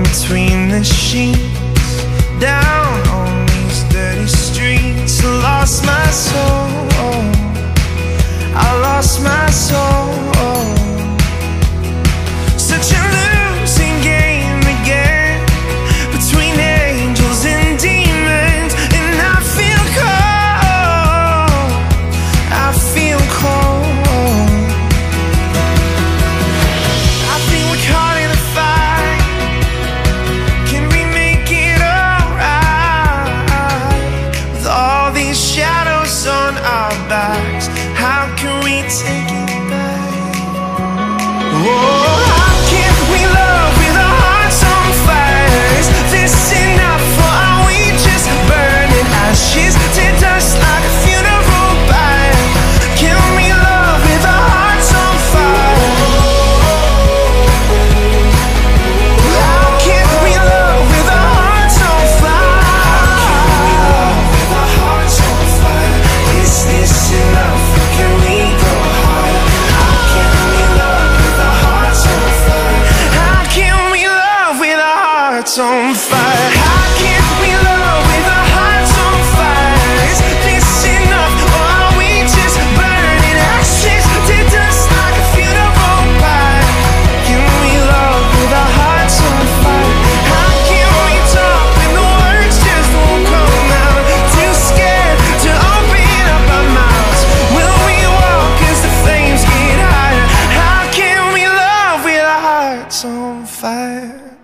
between the sheets, down on these dirty streets. I lost my soul, I lost my soul. Such a losing game again, between angels and demons. And I feel cold, I feel cold. I think we're caught in a fight. Can we make it alright? With all these shadows on our backs, how can we take it back? Whoa. On fire. How can we love with our hearts on fire? Is this enough, or are we just burning ashes to dust like a funeral pyre? Can we love with our hearts on fire? How can we talk when the words just won't come out? Too scared to open up our mouths. Will we walk as the flames get higher? How can we love with our hearts on fire?